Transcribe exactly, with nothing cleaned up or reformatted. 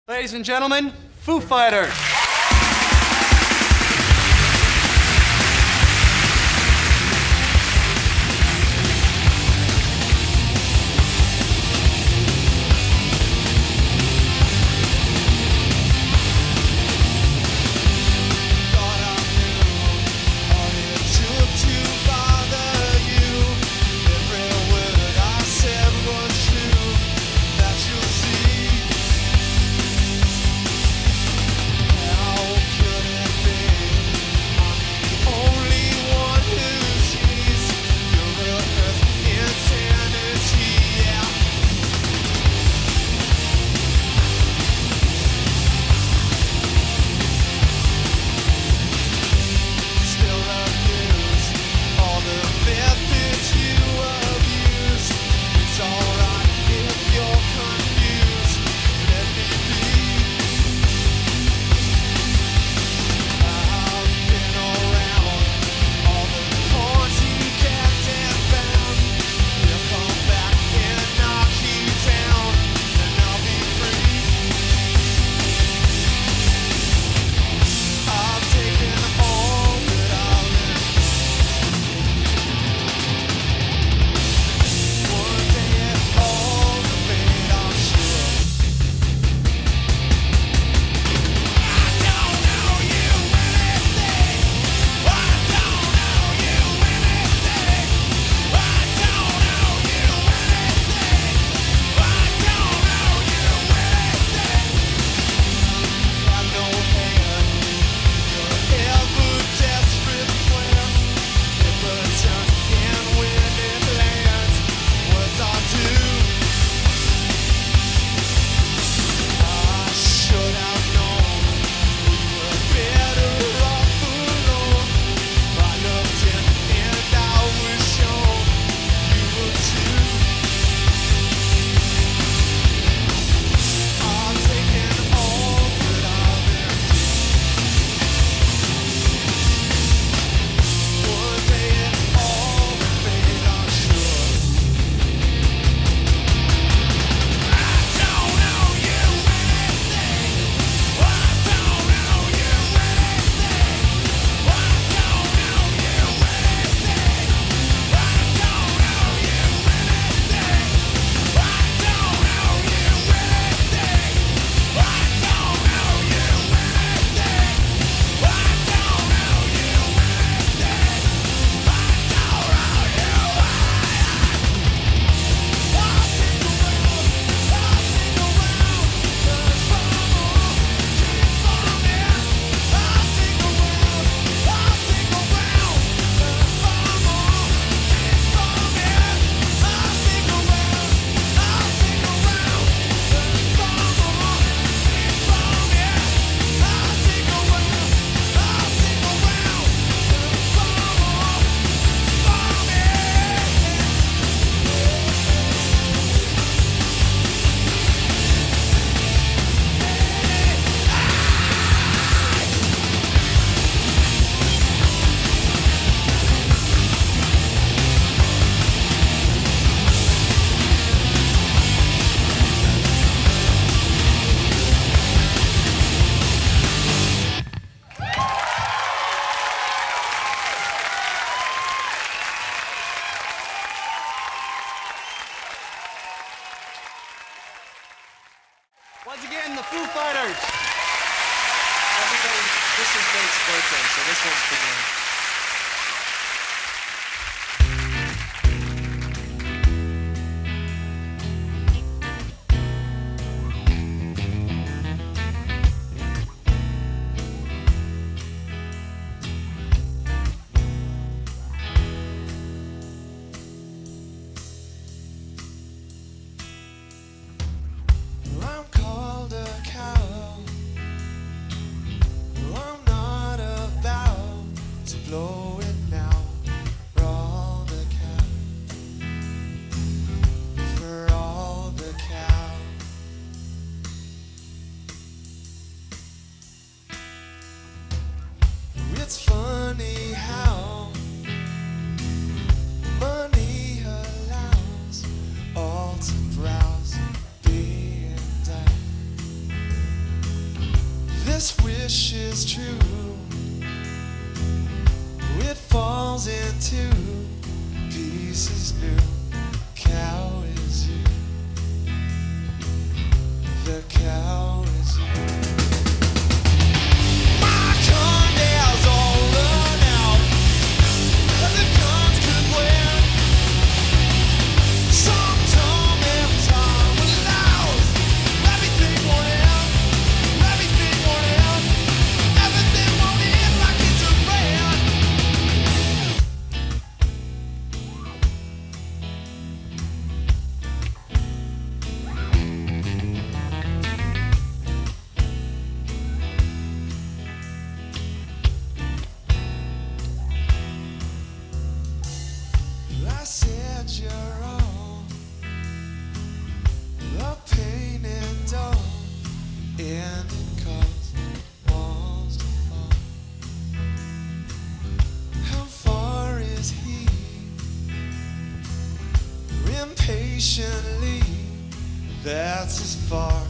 Ladies and gentlemen, Foo Fighters. Once again, the Foo Fighters. Everybody, this is Nate's birthday, so this one's for him. It's funny how money allows all to browse, be and die. this wish is true, it falls into pieces new. Cow is you. The cow is you. My corners all run out, as if guns could win. Sometime every time allows, everything won't end, everything won't end, everything won't end like it's a band. I said you're wrong. The pain and dawn, and it caused walls to fall. How far is he? Impatiently, that's as far